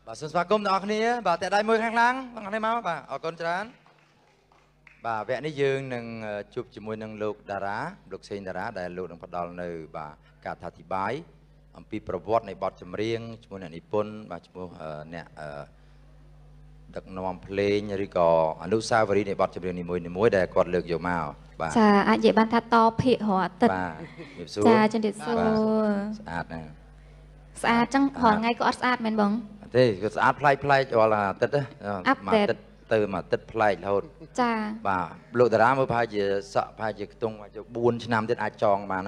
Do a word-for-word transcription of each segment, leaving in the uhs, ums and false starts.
bà xuân xóa côm đó kia bà tại đây môi khang lang bằng này máu bà ở con trán bà vẽ ní dương nâng chụp chỉ môi nâng lục Dara lục Seng Dara đại lục nâng phát đào nơi bà cả thà thị bái ông pi provot này bọt chấm riêng chmôi này nipun bà chmôi nè đặc nòng play như có anh lúc sau với này bọt chấm riêng này môi này môi đại quạt lược dầu màu bà cha anh vậy ban thà to phe họ tật cha chân điện số sạch nè sạch chẳng hỏi ngay có sạch men bóng thế cái sạch play play cho là tật đấy mà tật từ mà tật play thôi cha bà lục Dara mới phai gì sợ phai gì tung mà cho buôn năm tết ai tròn mà này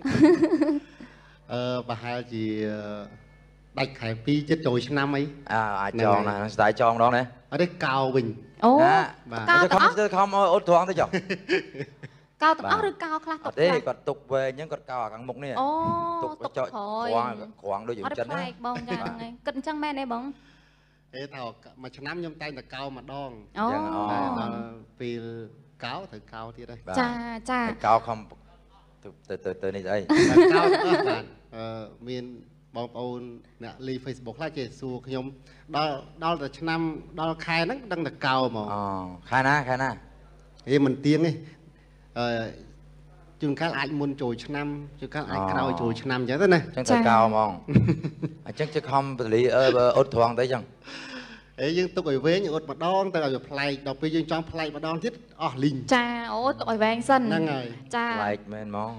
bà hai gì đặt hải phi chết rồi năm ấy à ai tròn này tại tròn đó này ở đây cao bình ô cao không không ốt thoáng thế chồng cao tóc rồi cao khá tóc thế còn tục về những con cao ở cẳng mục này ô tục cho khoáng khoáng đôi chân đấy bông ra này cận trăng men này bông thế thảo mà cho năm nhom tay là cao mà đong vì cao thử cao thì đây cha cha cao không từ từ từ này đây cao các bạn miền bong ôn nè li Facebook lại chế xua nhom đó đó là cho năm đó khai nó đang là cao mà khai na khai na thì mình tiếng ấy chừng các anh muốn trồi cho năm chừng các anh cao trồi cho năm chứ thế này chẳng thể cao mong chắc chứ không lý ốt thoáng đấy chẳng ấy nhưng tôi về những ốt mà đón tôi là play đọc bây giờ trong play mà đón thiết ở linh cha ốt tội về anh sân cha play men mong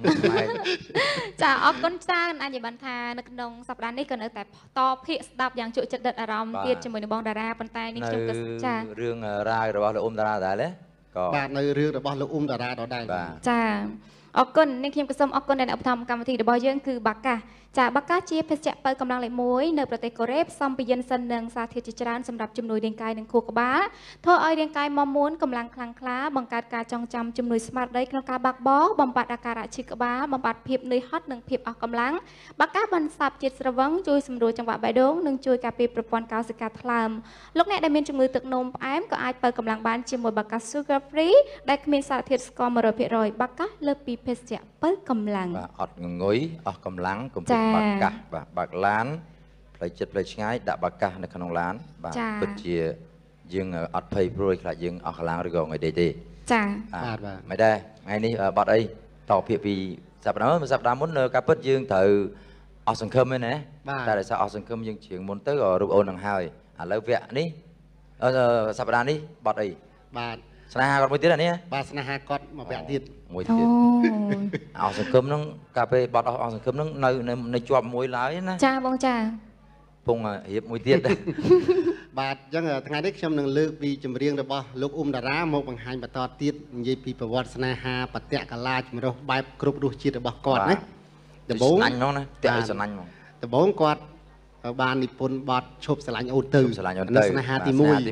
cha ốc con cha anh gì bạn thà nước đông sập đan đấy cần ở tại to phía đạp dạng chuỗi chật đợt ở ròng tiệt cho mình bong Dara bàn tay nên chung cái cha riêng ra rồi bao là ôm Dara đấy đấy bạn nơi riêng rồi bao là ôm Dara đó đây cha ốc con nên khi cái sâm ốc con này đã tham cam thì được bao nhiêuคือบักกะจากบักกะchia เพชรจะเปิดกำลังไหลมวยในประเทศเกาหลีซ้ำไปยันสันนังสาธิตจิตรานสำหรับจำนวนเรียงกายหนึ่งคู่กับบ้าเธอเอาเรียงกายมอม้วนกำลังคลังคล้าบังการการจองจำจำนวนสมาร์ทได้ក្នុងការបាក់បោបំបត្តិអាការៈឈឺក្បាលបំបត្តិភាពនឿយហត់និងភាពអស់កម្លាំងបាក់កាបានសាបជាតិស្រវឹងជួយសម្រួលចង្វាក់បេះដូងនិងជួយការពារប្រព័ន្ធកោសិកាថ្លើមលោកអ្នកដែលមានជំងឺទឹកនោមផ្អែមក៏អាចបើកម្លាំងបានជាមួយបាក់កា sugar free ដែលគ្មានសារធាតុស្ករ one hundred percent បាក់កាលើសពីភេសជ្ជៈបើកម្លាំងអត់ងុយអស់កម្លាំងកុំបាក់កាបាក់ឡានផ្លូវចិត្តផ្លូវឆ្ងាយដាក់បាកាសនៅក្នុងឡានបាទពិតជាយើងអត់ភ័យព្រួយខ្លាចយើងអស់កម្លាំងឬក៏ថ្ងៃដេកទេចាបាទបាទមិនដែរថ្ងៃនេះបាត់អីតភាគពីសប្តាហ៍មុនសប្តាហ៍មុនការពិតយើងត្រូវអស់សង្ឃឹមមែនណាតែដោយសារអស់សង្ឃឹមយើងជឿងមុនទៅក៏រូបអូននឹងហើយឥឡូវវគ្គនេះសប្តាហ៍នេះបាត់អីបាទស្នេហាគាត់មួយទៀតអានេះបាទស្នេហាគាត់មកវគ្គទៀតមួយទៀតអស់សង្ឃឹមហ្នឹងកាលពេលបាត់អស់សង្ឃឹមហ្នឹងនៅនៅជាប់មួយឡើយណាចាបងចាពងរៀបមួយទៀតបាទអញ្ចឹងថ្ងៃនេះខ្ញុំនឹងលើកពីចម្រៀងរបស់លោកអ៊ុំតារាមកបង្ហាញបន្តទៀតនិយាយពីប្រវត្តិស្នេហាបតកលាចម្រុះបែបគ្រប់រសជាតិរបស់គាត់ណាដំបូងស្នាញ់ហ្មងណាតាក់ឲ្យស្នាញ់ហ្មងដំបូងគាត់បាននិពន្ធបទឈប់ស្រឡាញ់អូនទៅស្រឡាញ់អូនទៅស្នេហាទី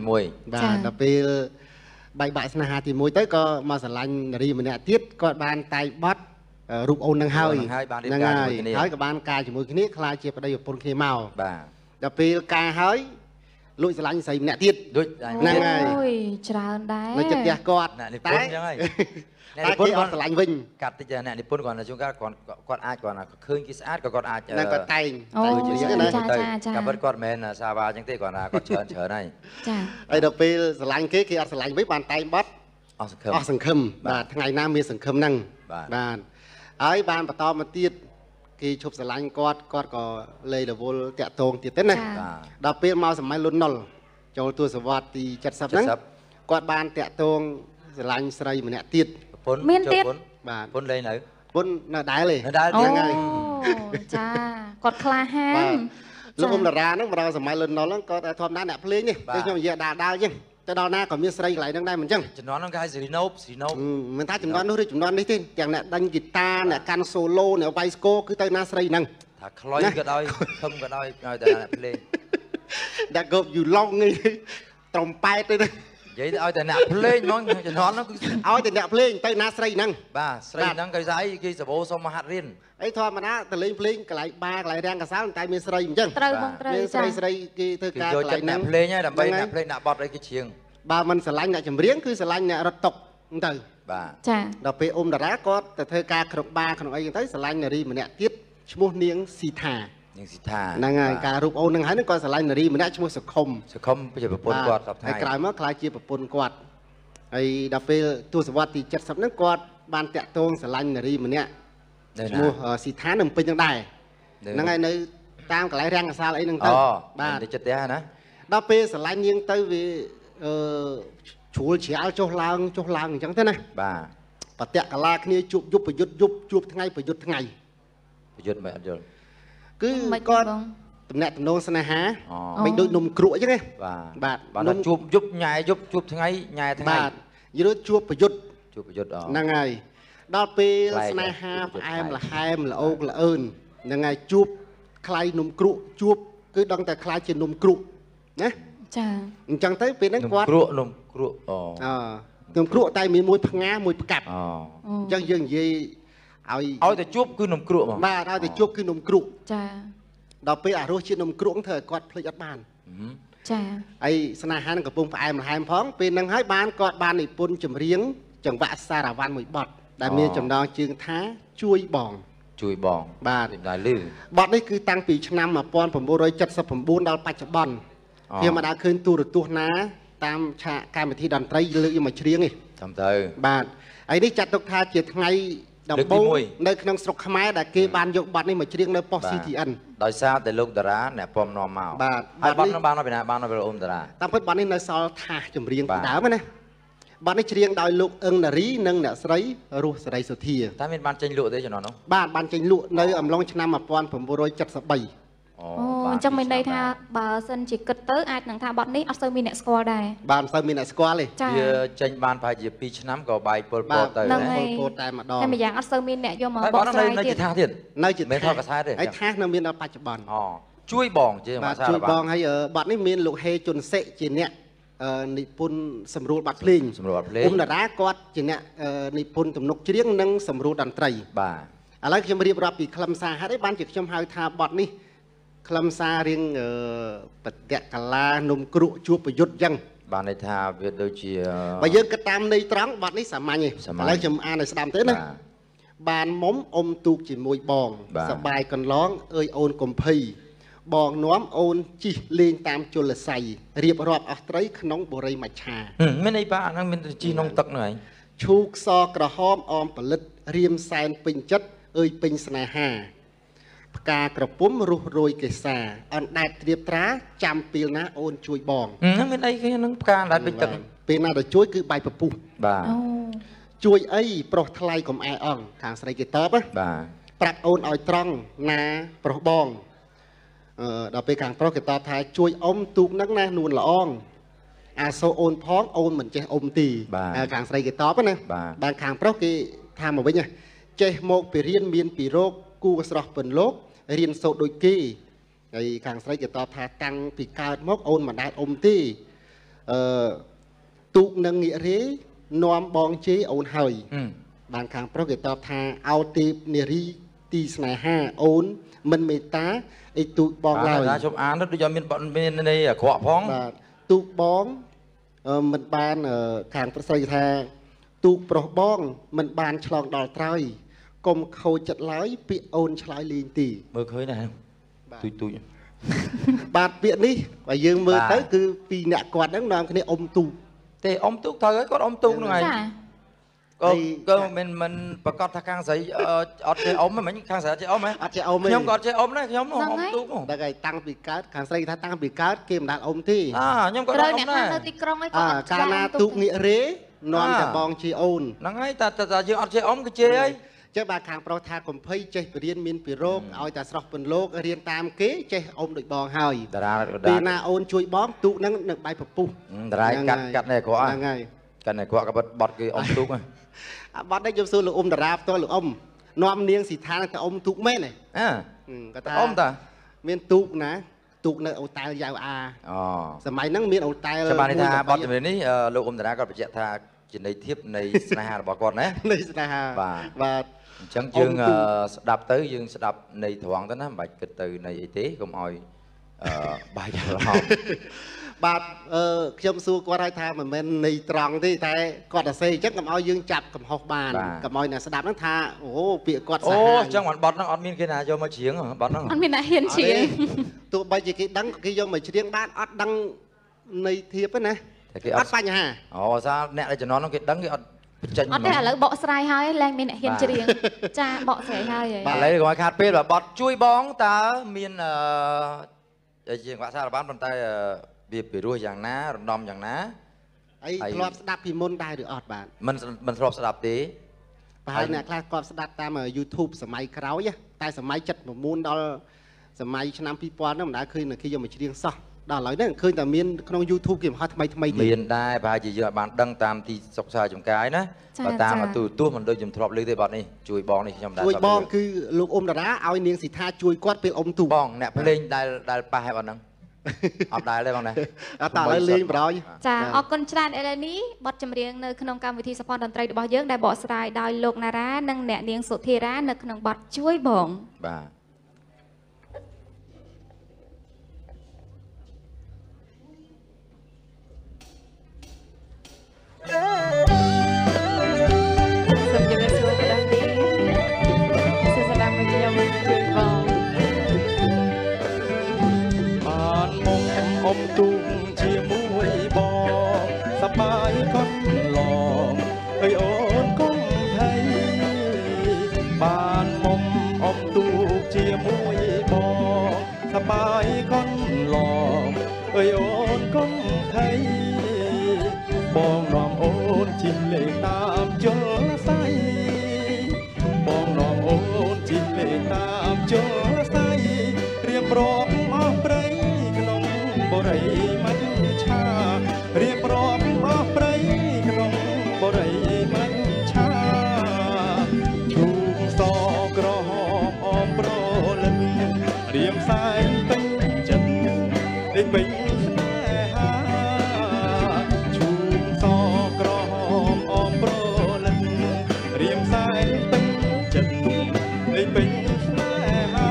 1បាទដល់ពេលបែកបាក់ស្នេហាទី1ទៅក៏មកស្រឡាញ់នារីម្នាក់ទៀតគាត់បានតែងបទរូបអូននឹងហើយហ្នឹងហើយហើយក៏បានការជាមួយគ្នាខ្លាចជាប្តីប្រពន្ធគ្នាមកបាទដល់ពេលការហើយលួចស្រឡាញ់ស្រីម្នាក់ទៀតដូចហ្នឹងហើយអូយច្រើនដែរនៅចិត្តផ្ទះគាត់តែនិពន្ធអញ្ចឹងហើយអ្នកនិពន្ធគាត់ស្រឡាញ់វិញកាត់តិចអ្នកនិពន្ធគាត់ជួនកាលគាត់គាត់អាចគាត់ឃើញគេស្អាតក៏គាត់អាចហ្នឹងគាត់តែងអូចាចាចាកាប់គាត់មិនមែនសាវ៉ាអញ្ចឹងទេគាត់ថាគាត់ច្រើនច្រើនហើយចាហើយដល់ពេលស្រឡាញ់គេគេអត់ស្រឡាញ់វិញបានតែងបត់អស់សង្ឃឹមអស់សង្ឃឹមបាទថ្ងៃណាមានសង្ឃឹមហ្នឹងបាទហើយបានបន្តមកទៀតគេឈប់ស្រឡាញ់គាត់គាត់ក៏លេរវល់តាក់ទងទៀតទេណាដល់ពេលមកសម័យលន់ណុលចូលទសវត្សរ៍ទី70ហ្នឹងគាត់បានតាក់ទងស្រឡាញ់ស្រីម្នាក់ទៀតពុនមានទៀតបាទពុនលេងនៅពុននៅដែរទេនៅដែរហ្នឹងហើយចាគាត់ក្លាហានលោកអ៊ុំតារាហ្នឹងមកដល់សម័យលន់ណុលហ្នឹងគាត់ធម្មតាអ្នកភ្លេងនេះគឺខ្ញុំនិយាយដាល់ដាល់អញ្ចឹងទៅដល់ណាក៏មានស្រីកន្លែងហ្នឹងដែរមិនអញ្ចឹងជំនាន់ហ្នឹងគេហៅសេរីណូបសេរីណូបមិនថាជំនាន់នោះឬជំនាន់នេះទេទាំងអ្នកដាញ់ហ្គីតាអ្នកកាន់សូឡូអ្នកវាយស្គរគឺទៅណាស្រីហ្នឹងថាខ្លុយក៏ដោយខឹមក៏ដោយឲ្យតែអ្នកភ្លេងដាក់គប់យូឡុងនេះត្រំប៉ែតទៅនិយាយទៅឲ្យតែអ្នកភ្លេងហ្មងជំនាន់ហ្នឹងគឺឲ្យតែអ្នកភ្លេងទៅណាស្រីហ្នឹងបាទស្រីហ្នឹងគេស្អីគេសបោសុំមកហាត់រៀនអីធម្មតាតលេងភ្លេងកន្លែងបាកន្លែងរាំងកសៅតែមានស្រីអញ្ចឹងត្រូវបងត្រូវមានស្រីស្រីគេធ្វើការកន្លែងហ្នឹងភ្លេងហើយដើម្បីអ្នកភ្លេងដាក់បត់អីគេច្រៀងបើមិនស្រឡាញ់អ្នកចម្រៀងគឺស្រឡាញ់អ្នករត់តុកហ្នឹងទៅបាទចាដល់ពេលអ៊ុំតារាគាត់ទៅធ្វើការក្នុងបារក្នុងអីហ្នឹងទៅស្រឡាញ់នារីម្នាក់ទៀតឈ្មោះនាងស៊ីថាยังสิท่านั่งไงการรูปโอนนั่งหายนั่งก่อนสลายนารีมันได้ชั่วโมงสักคมสักคมไปจะประปนกอดกับไทยไอ้กลายมาคลายเจียประปนกอดไอ้ดับเบิลตัวสวัสดิ์จัดสับนั่งกอดบานแตะตรงสลายนารีมันเนี่ยชั่วโมงสีท้าหนึ่งเป็นยังได้นั่งไงในตามกับไรแรงกับซาไอ้หนึ่งตั้งบ้าน để chặt téนะดับเบิลสลายยิงtới vì chủ chỉ áo cho lang cho lang chẳng thế này bà ปะเตะกะลาគ្នាជួបយុបប្រយុទ្ធយុបជួបថ្ងៃប្រយុទ្ធថ្ងៃប្រយុទ្ធមិនអត់យល់គឺគាត់តំណាក់តំណងស្នេហាមិនដូចនំគ្រក់អញ្ចឹងទេបាទបាទនំជួបយុបញ៉ែយុបជួបថ្ងៃញ៉ែថ្ងៃបាទយល់ជួបប្រយុទ្ធជួបប្រយុទ្ធហ្នឹងហើយដល់ពេលស្នេហាផ្អែមល្ហែមល្អោកល្អឿនហ្នឹងហើយជួបខ្លាយនំគ្រក់ជួបគឺដឹងតែខ្លាយជានំគ្រក់ណាចាអញ្ចឹងទៅពេលហ្នឹងគាត់នំគ្រក់នំគ្រក់អូអនំគ្រក់តែមានមួយផ្ងាមួយផ្កាប់អញ្ចឹងយើងនិយាយឲ្យឲ្យតែជួបគឺនំគ្រក់បាទឲ្យតែជួបគឺនំគ្រក់ចាដល់ពេលអារសជាតិនំគ្រក់ធ្វើឲ្យគាត់ភ្លេចអត់បានចាហើយស្នេហានឹងកំពុងផ្អែមល្ហែមផងពេលហ្នឹងហើយបានគាត់បាននិពន្ធចម្រៀងចង្វាក់សារ៉ាវ៉ាន់មួយបទដែលមានចំណងជើងថាជួយបងជួយបងបាទដែលលឺបទនេះគឺតាំងពីឆ្នាំmột nghìn chín trăm七十九ដល់បច្ចុប្បន្នខ្ញុំមិនដាល់ឃើញទូរទស្សន៍ណាតាមឆាកកម្មវិធីតន្ត្រីលើកយកមកច្រៀងនេះតាមទៅបាទហើយនេះចាត់ទុកថាជាថ្ងៃដំបូងនៅក្នុងស្រុកខ្មែរដែលគេបានយកបទនេះមកច្រៀងនៅប៉ុស្តិ៍ ซี ที เอ็น ដោយសារតែលោកតារាអ្នកពំនាំមកបាទហើយបទនោះបាននៅពីណាបាននៅពីអូមតារាតាមពិតបទនេះនៅសល់ថាសចម្រៀងពីដើមណាបទនេះច្រៀងដោយលោកអឹងនារីនិងអ្នកស្រីរស់សេរីសុធាតែមានបានចេញលក់ទេចំណុចនោះបាទបានចេញលក់នៅអំឡុងឆ្នាំmột nghìn chín trăm七十baអូអញ្ចឹងមានន័យថាបើសិនជាគិតទៅអាចនឹងថាបទនេះអត់សូវមានអ្នកស្គាល់ដែរបាទអត់សូវមានអ្នកស្គាល់ទេវាចេញបានប្រហែលជាពីរឆ្នាំក៏បាយពលពតទៅដែរពលពតតែម្ដងតែម្យ៉ាងអត់សូវមានអ្នកយកមកបកស្រាយទៀតនៅជាថាទៀតនៅជាមិនថតកសែតទេហើយថានៅមានដល់បច្ចុប្បន្នអូជួយបងជាភាសាជួយបងហើយបទនេះមានលោកហេជុនសេជាអ្នកនិពន្ធសម្រួលបាត់ភ្លេងសម្រួលបាត់ភ្លេងគុំតារាគាត់ជាអ្នកនិពន្ធទំនុកច្រៀងនិងសម្រួលតន្ត្រីបាទឥឡូវខ្ញុំរៀបរាប់ពីខ្លឹមសារហេតុអីបានជាខ្ញុំហៅថាបទនេះខ្លឹមសាររៀងបតកលានំគ្រក់ជួបប្រយុទ្ធអញ្ចឹងបានន័យថាវាដូចជាបើយើងគិតតាមន័យត្រង់បទនេះសាមញ្ញទេឥឡូវខ្ញុំអានឲ្យស្ដាប់ទៅណាបានមុំអុំទូកជាមួយបងសបាយកន្លងអើយអូនកុំភ័យបងនាំអូនជីលេងតាមជលស័យរៀបរាប់អស់ត្រីក្នុងបុរីមច្ឆាមានអីបាទហ្នឹងមានជីក្នុងទឹកហ្នឹងហើយឈូកសក្រហមអមផលិតរៀមសែនពេញចិត្តអើយពេញស្នេហាផ្កាក្រពុំរុះរយកេសាអណ្ដែតត្រៀបត្រាចាំពេលណាអូនជួយបងហ្នឹងមានអីគេហ្នឹងផ្កាអណ្ដែតពេញទឹកពេលណាទៅជួយគឺបាយពពុះបាទជួយអីប្រុសថ្លៃកុំអែអង្ខាងស្រីគេតបបាទប្រាប់អូនឲ្យត្រង់ណាប្រុសបងអឺដល់ពេលខាងប្រុសគេតបថាជួយអ៊ំទូកហ្នឹងណានួនល្អងអាសូអូនផងអូនមិនចេះអ៊ំទីខាងស្រីគេតបណាបានខាងប្រុសគេថាមកវិញចេះមកពីរៀនមានពីរោគគូស្រស់ពិនលោករៀនសូត្រដូចគេហើយខាងស្រីគេតបថាតាំងពីកើតមកអូនមិនដែលអ៊ំទេអឺទូកនឹងងាករេនាំបងជេអូនហើយបានខាងប្រុសគេតបថាអោទេពនារីទីស្នេហាអូនមិនមេត្តាអីទូកបងឡើយបាទខ្ញុំអានទៅដូចមានមានន័យអាក្រក់ផងបាទទូកបងមិនបានខាងប្រុសស្រីថាទូកប្រុសបងមិនបានឆ្លងដល់ត្រើយកុំខូចចិត្តឡើយពាក្យអូនឆ្លើយលេងទីមើលឃើញណាទូចទូចបាទពាក្យនេះបើយើងមើលទៅគឺពីអ្នកគាត់ហ្នឹងនាំគ្នាអ៊ំទូកទេអ៊ំទូកត្រូវហើយគាត់អ៊ំទូកហ្នឹងហើយក៏ក៏មិនមិនប្រកាសថាខាងស្រីអត់ចេះអ៊ំហ្មងខាងស្រីចេះអ៊ំហ៎អត់ចេះអ៊ំទេខ្ញុំក៏ចេះអ៊ំដែរខ្ញុំអ៊ំទូកហ្នឹងតែតាំងពីកើតខាងស្រីថាតាំងពីកើតគេមិនដាល់អ៊ំទេអើខ្ញុំក៏អ៊ំដែរនៅទីក្រុងឯងគាត់កាលណាទូកងាករេនាំតែបងជាអូនហ្នឹងហើយតែតែយើងអត់ចេះអ៊ំគឺជេហើយចឹងបាទខាងប្រុសថាកំភៃចេះបរៀនមានពីរោគឲ្យតែស្រស់ពិនលោករៀនតាមគេចេះអ៊ំដូចបងហើយតារាពេលណាអូនជួយបងទូកហ្នឹងនឹងបាយពពុះតារាកាត់កាត់នេះអាក្រក់ហ្នឹងហើយកាត់នេះអាក្រក់ក៏បត់គេអ៊ំទូកហ្នឹងអាបត់នេះខ្ញុំសួរលោកអ៊ំតារាផ្ទាល់លោកអ៊ំនាំនាងស៊ីថាទៅអ៊ំទូកមែនទេអើគាត់ថាអ៊ំតាមានទូកណាទូកនៅអូតែលយ៉ាវអាអូសម័យហ្នឹងមានអូតែលច្បាស់នេះថាបត់ជំនាញនេះលោកអ៊ំតារាគាត់បញ្ជាក់ថាជាន័យធៀបនៃស្នេហារបស់គាត់ណានៃស្នេហាបាទបាទអញ្ចឹងយើងស្ដាប់ទៅយើងស្ដាប់នៃត្រង់ទៅណាមិនបាច់គិតទៅនៃអីទេកុំឲ្យអឺបាយច្រឡំបាទ អឺ ខ្ញុំសួរគាត់ឲ្យថាមិនមែននៃត្រង់ទេតែគាត់តែសេអញ្ចឹងកុំឲ្យយើងចាប់កំហុសបានកុំឲ្យអ្នកស្ដាប់ហ្នឹងថាអូពាក្យគាត់សាហាវអូអញ្ចឹងបត់ហ្នឹងអត់មានគេណាយកមកច្រៀងបត់ហ្នឹងអត់មានអ្នកហ៊ានច្រៀងទោះបីជាគេដឹងគេយកមកច្រៀងបានអត់ដឹងនៃធៀបទេណាអត់បញ្ហាអូសារអ្នកដែលជំនាន់ហ្នឹងគេដឹងគេអត់ចេញអត់ទេឥឡូវបកស្រាយហើយឡើងមានអ្នកហ៊ានច្រៀងចាបកស្រាយហើយបាទឥឡូវកុំឲ្យខាតពេលបត់ជួយបងតើមានអឺជាងវាក់សារបានប៉ុន្តែវាពីរោះយ៉ាងណារំដំយ៉ាងណាអីធ្លាប់ស្ដាប់ពីមុនដែរឬអត់បាទមិនមិនធ្លាប់ស្ដាប់ទេប្រហែលអ្នកខ្លះគាត់ស្ដាប់តាម YouTube សម័យក្រោយតែសម័យ칠십구ដល់សម័យឆ្នាំពីរពាន់ហ្នឹងមិនដែលឃើញគេយកមកច្រៀងសោះដល់ឥឡូវហ្នឹងឃើញតែមានក្នុង YouTube គេបង្ហោះថ្មីថ្មីទៀតមានដែរប្រហែលជាយើងបានដឹងតាមទីសុខសាចំកាយណាបើតាមទូទស្សន៍មិនដូចខ្ញុំធ្លាប់លើទេបាត់នេះជួយបងនេះខ្ញុំដែរជួយបងគឺលោកអ៊ុំតារាឲ្យនាងស៊ីថាជួយគាត់ពេលអ៊ុំទូបងអ្នកភ្លេងដែលដែលប៉ះឲ្យបាត់ហ្នឹងអត់ដែរទេបងណាអត់តែឥឡូវលេងប្រយចាអរគុណច្រើនឥឡូវនេះបទចម្រៀងនៅក្នុងកម្មវិធីសភ័នតន្ត្រីរបស់យើងដែលបកស្រាយដោយលោកណារ៉ានិងអ្នកនាងសុធារានៅក្នុងបទជួយបងបាទសូមជម្រាបសួរពីដល់នេះសួស្ដីមកខ្ញុំជួយបងបានមកអ៊ំទូកជាមួយបងសប្បាយកូនឡងអើយអូនកុំភ័យបានមកអ៊ំទូកជាមួយបងសប្បាយកូនឡងអើយអូនកុំភ័យបងនាំអូនជិះលេងតាមជលស័យបងនាំអូនជិះលេងតាមជលស័យរៀបរាប់អស់ព្រៃក្នុងបរិយមិនឆារៀបរាប់អស់ព្រៃក្នុងបរិយមិនឆាជូងសក្រហមអមប្រលឹងរៀមសែងពេញចិត្តពេញពេញពេញស្នេហា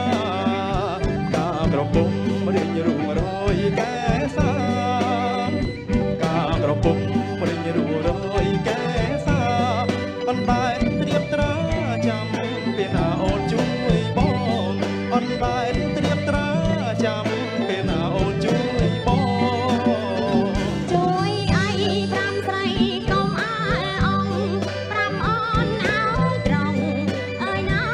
ការក្រពុំរៀងរួមរយកែសាការក្រពុំរៀងរួមរយកែសាអនបែនត្រៀបត្រាចាំពេលណាអូនជួយបងអនបែនត្រៀបត្រាចាំពេលណាអូនជួយបងជួយអីប្រាំស្រីកុំអើអងប្រាំអូនឲ្យត្រង់អើយណា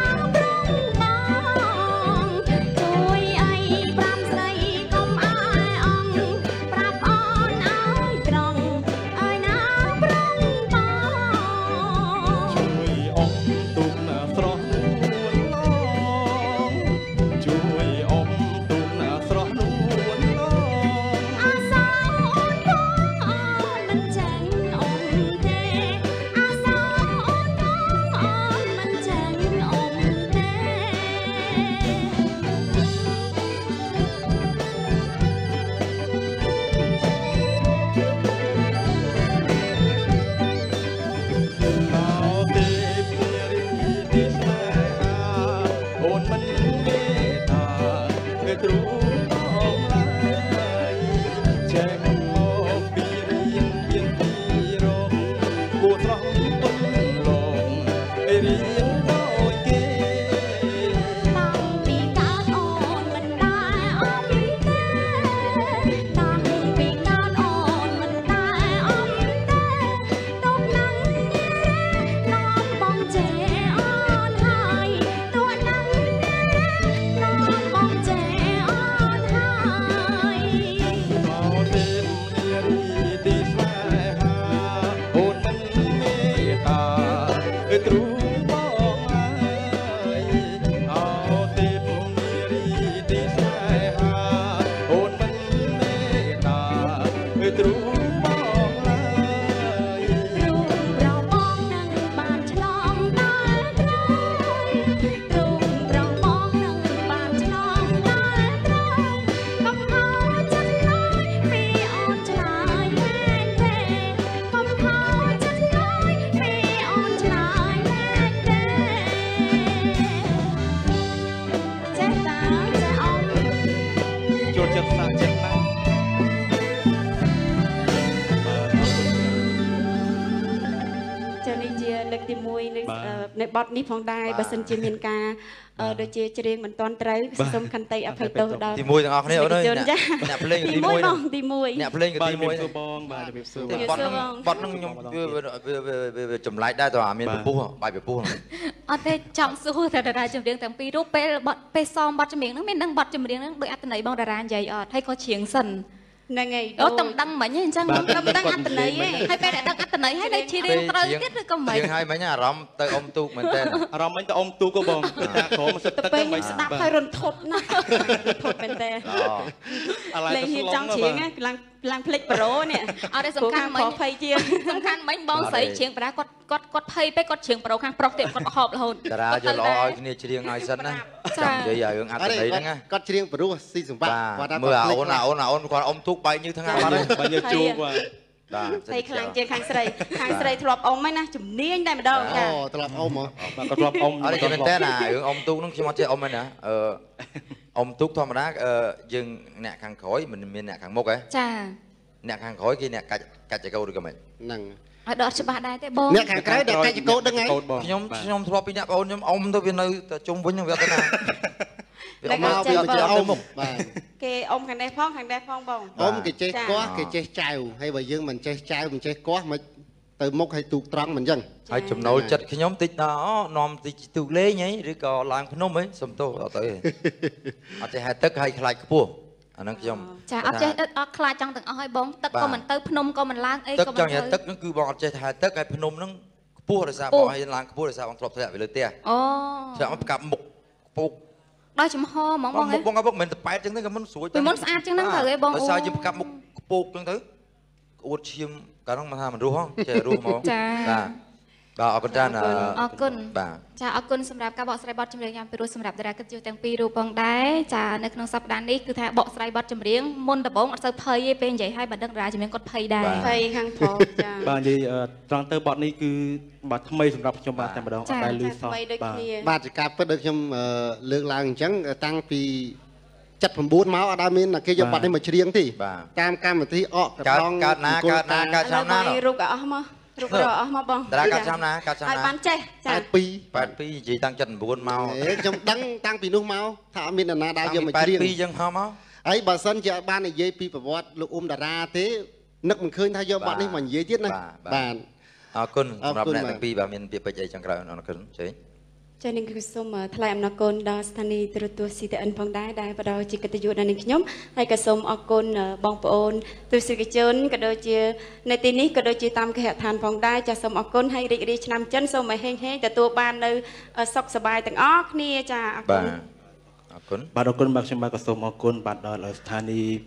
บอดนี้พองได้บัสันจิมินกาโดยเจเจริญเหมือนตอนไตรสมคันไตอภัยโตดาวตีมวยต่างออกเนี่ยเลยเนี่ยเพลงตีตีมมววย ยบ้องตีมวยเนี่ยเพลงกับตีมวยบองบาจะเป็นซื้อบอลนั่งบอลนั่งยมจุ่มไล่ได้ตัวมีเป็นปูใบเป็นปูអត់ទេចង់សួរតែតារាចម្រៀងទាំងពីររូបពេលបត់ពេលសមបត់ចម្រៀងហ្នឹងមាននឹងបត់ចម្រៀងហ្នឹងដោយអត្តន័យបងតារានិយាយអត់ហើយក៏ច្រៀងសិនហ្នឹងហើយអូតំដឹងមិញអញ្ចឹងតំដឹងអត្តន័យហើយពេលដឹងអត្តន័យហើយនៅច្រៀងត្រូវទៀតឬក៏មិនច្រៀងហើយមិញអារម្មណ៍ទៅអ៊ំទូកមែនតើអារម្មណ៍មិញទៅអ៊ំទូកក៏បងតាក្រមកសិតទឹកពេលមិនស្ដាប់ហើយរន្ធត់ណាស់រន្ធត់មែនតើលេងហ៊ានចង់ច្រៀងហ្នឹងឡើងឡើងភ្លេចប្រូនេះអត់ទេសំខាន់មិញភ័យជាសំខាន់មិញបងស្រីច្រៀងប្រាគាត់គាត់គាត់ភ័យពេកគាត់ច្រៀងប្រូខាងប្រុសទៀតគាត់បហប់រហូតតារាយកល្អឲ្យគ្នាច្រៀងឲ្យសិនណាចាំនិយាយឲ្យរឿងអត្តន័យហ្នឹងណាគាត់ច្រៀងព្រោះស៊ីសម្បត្តិគាត់ថាមើលអាអូនអាអូនអាអូនគាត់អ៊ំទូកបែកញើសថ្ងៃបាត់ហើយបើយើងជួបបាទបាទហើយខ្លាំងជាងខាងស្រីខាងស្រីធ្លាប់អ៊ំហ្នឹងណាជំនាញតែម្ដងចាអូត្រឡប់អ៊ំហ៎បាទគាត់ធ្លាប់អ៊ំអត់ទេមែនតើណារឿងអ៊ំទូកហ្នឹងខ្ញុំអត់ចេះអ៊ំទេណាអឺអ៊ំទូកធម្មតាយើងអ្នកខាងក្រោយមិនមានអ្នកខាងមុខហ៎ចាអ្នកខាងក្រោយគេអ្នកកាច់កាច់ចកោឬក៏មិនហ្នឹងឲ្យដកច្បាស់ដែរទេបងអ្នកខាងក្រៅដែលកាច់ចកោដឹងហើយខ្ញុំខ្ញុំធ្លាប់ពីអ្នកបងខ្ញុំអ៊ំទៅវានៅតែជុំវិញវាអត់ទៅណាវាមកវាទៅអ៊ំបាទគេអ៊ំខាងនេះផងខាងនេះផងបងអ៊ំគេចេះកោះគេចេះចៅហើយបើយើងមិនចេះចៅមិនចេះកោះមិនទៅមុខឲ្យទូកត្រង់មិនអញ្ចឹងហើយចំណូលចិត្តខ្ញុំតិចដល់អូនាំតិចទូកលេងហីឬក៏ឡើងភ្នំហីសំទោសអត់ទៅអត់ចេះហែទឹកហើយខ្លាចខ្ពស់អាហ្នឹងខ្ញុំចាអត់ចេះអត់ខ្លាចចង់ទាំងអស់ហើយបងទឹកក៏មិនទៅភ្នំក៏មិនឡើងអីទឹកក៏ចមិនង់និយាយទៅទឹកហ្នឹងគឺបងអត់ចេះហែទឹកហើយភ្នំហ្នឹងខ្ពស់ដោយសារបងឲ្យឡើងខ្ពស់ដោយសារបងធ្លាប់ធ្លាក់ពីលើផ្ទះអូធ្លាក់មកផ្កាប់មុខពុកដល់ចំហហ្មងបងមុខបងក៏មិនទៅប៉ែតចឹងទៅក៏មិនស្រួយពីមុនស្អាតចឹងហ្នឹងទៅឯងបងដោយសារយើងផ្កាប់មុខពុកចឹងទៅអួតឈាមកាលហ្នឹងមិនថាមិនរស់ហ៎ចេះរស់ហ្មងចាបាទបាទអរគុណច្រើនអរគុណបាទចាអរគុណសម្រាប់ការបកស្រាយបទចម្រៀងយ៉ាងពីរោះសម្រាប់តារាកិត្តិយសទាំងពីររូបផងដែរចានៅក្នុងសប្តាហ៍នេះគឺថាបកស្រាយបទចម្រៀងមុនដំបូងអត់សូវភ័យទេពេលនិយាយឲ្យបើដឹងតារាចម្រៀងគាត់ភ័យដែរភ័យខាងប្រុសចាបាទនិយាយត្រង់ទៅបទនេះគឺបាទថ្មីសម្រាប់ខ្ញុំបាទតែម្ដងអត់ដែលលឺសោះថ្មីដូចគ្នាបាទជាការពិតដូចខ្ញុំលើកឡើងអញ្ចឹងតាំងពីចិត្ត9មកអត់ដែលមានគេយកបទនេះមកច្រៀងទេតាមកម្មវិធីអកកើតកើតណាកើតណាកើតឆ្នាំណារូបក៏អស់មករូបក៏អស់មកបងតារាកើតឆ្នាំណាកើតឆ្នាំឲ្យណាបានចេះចា 82 82និយាយតាំងចិត្ត9មកខ្ញុំដឹងតាំងពីនោះមកថាអត់មាននរណាដែលយកមកច្រៀង 82ចឹងហោះមកហើយបើសិនជាអត់បាននិយាយពីប្រវត្តិលោកអ៊ុំតារាទេនឹកមិនឃើញថាយកបទនេះមកនិយាយទៀតណាបាទអរគុណសម្រាប់អ្នកទាំងពីរបាទមានពាក្យពេចន៍អីចុងក្រោយអរគុណចេញចានាងគឺសូមថ្លែងអំណរគុណដល់ស្ថានីយ៍ទូរទស្សន៍ C T N ផងដែរដែលផ្ដល់ជាកិត្តិយសដល់នាងខ្ញុំហើយក៏សូមអរគុណបងប្អូនទស្សនិកជនក៏ដូចជានៅទីនេះក៏ដូចជាតាមគេហដ្ឋានផងដែរចាសូមអរគុណហើយរីករាយឆ្នាំចិនសូមឲ្យហេងហេងទទួលបាននៅសុខសប្បាយទាំងអស់គ្នាចាអរគុណអរគុណបាទអរគុណបាទខ្ញុំបាទក៏សូមអរគុណបាទដល់ស្ថានីយ៍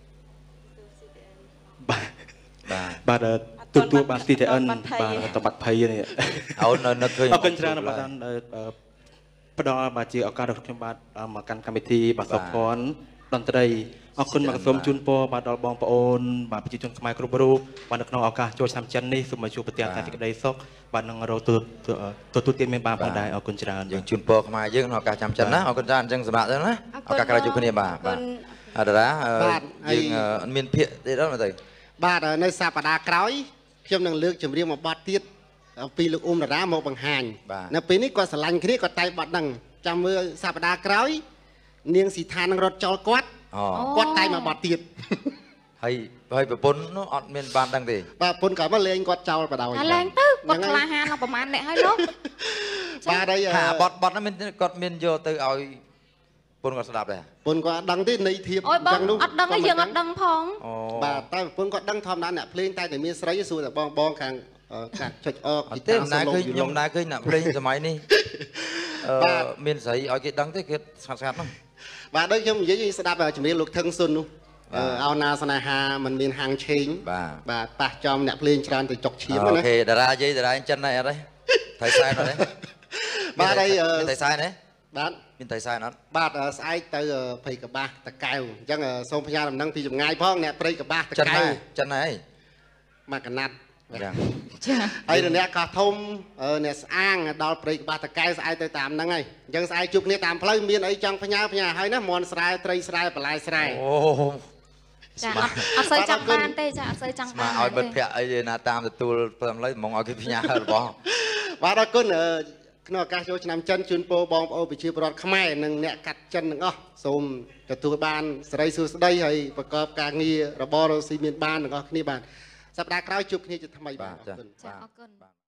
បាទបាទទូទួលបាទ C T N បាទតបាត់ភ័យនេះអូននឹកឃើញអរគុណច្រើនបាទផ្ដល់បាទជាឱកាសរបស់ខ្ញុំបាទមកកាន់កម្មវិធីបាទសុខភ័ណ្ឌតន្ត្រីអរគុណមកសូមជូនពរបាទដល់បងប្អូនបាទប្រជាជនខ្មែរគ្រប់រូបបាទនៅក្នុងឱកាសចូលឆ្នាំចិននេះសូមឲ្យជួបប្រទះតែសេចក្តីសុខបាទនឹងរកទទួលទានមានបានផងដែរអរគុណច្រើនយើងជូនពរខ្មែរយើងក្នុងឱកាសចាំចិនណាអរគុណច្រើនអញ្ចឹងសម្រាប់ទៅណាឱកាសក្រោយជួបគ្នាបាទបាទអរតារាយើងមានភាកទេដល់មកទៅបាទនៅសប្តាហ៍ក្រោយខ្ញុំនឹងលើកចម្រៀងមួយបទទៀតពីលោកអ៊ុំតារាមកបង្ហាញនៅពេលនេះគាត់ស្រឡាញ់គ្នាគាត់តែបទហ្នឹងចាំមើលសប្តាហ៍ក្រោយនាងស៊ីថានឹងរត់ចោលគាត់គាត់តែមកបទទៀតហើយហើយប្រពន្ធនោះអត់មានបានដឹងទេបាទប្រពន្ធក៏មកលេងគាត់ចោលបដ ாய் ហើយឡើងទៅគាត់ក្លាហានដល់ប្រហែលអ្នកហើយលោកបាទហើយថាបទបទហ្នឹងមានគាត់មានយកទៅឲ្យប្រពន្ធគាត់ស្ដាប់ដែរប្រពន្ធគាត់អត់ដឹងទេន័យធៀបអូយបងអត់ដឹងទេយើងអត់ដឹងផងបាទតែប្រពន្ធគាត់ដឹងធម្មតាអ្នកភ្លេងតែតែមានស្រីសួរតែបងបងខាងកាត់ចុចអកអត់ទេមិនដែរឃើញខ្ញុំដែរឃើញអ្នកភ្លេងសម័យនេះអឺមានស្រីឲ្យគេដឹងទេគេស្ងាត់ស្ងាត់ហ្នឹង បាទដូចខ្ញុំនិយាយស្ដាប់ជំនាញលោកថឹងស៊ុននោះអោណាស្នេហាមិនមានហាងឆេងបាទប៉ះចំអ្នកភ្លេងច្រើនទៅចុកឈាមណាអូខេតារានិយាយតារាចិនដែរអត់ទេថៃសែនអត់ទេបាទហើយមានថៃសែនទេបាទមានថៃសែនអត់បាទស្អែកទៅព្រៃកបាសតកែវអញ្ចឹងសូមផ្ញើដំណឹងពីចម្ងាយផងអ្នកព្រៃកបាសតកែវចិនហើយមកកណាត់ចាហើយអ្នកកោះធំអ្នកស្អាងដល់ព្រៃកបាសតកែវស្អែកទៅតាមហ្នឹងហើយអញ្ចឹងស្អែកជួបគ្នាតាមផ្លូវមានអីចង់ផ្ញើផ្ញើហើយណាមន់ស្រែត្រីស្រែបន្លែស្រែអូ ចាអត់អត់សូវចង់បានទេចាអត់សូវចង់បានឲ្យមិត្តភ័ក្ដិអីណាតាមទទួលផ្លូវហ្មងឲ្យគេផ្ញើរបស់បាទអរគុណក្នុងឱកាសចូលឆ្នាំចិនជូនពរបងប្អូនប្រជាពលរដ្ឋខ្មែរនិងអ្នកកាត់ចិនទាំងអស់សូមទទួលបានសេរីសួស្តីហើយប្រកបការងាររបររកស៊ីមានបានទាំងអស់គ្នាបាទសប្តាហ៍ក្រោយជួបគ្នាជាថ្មីបាទអរគុណចាអរគុណ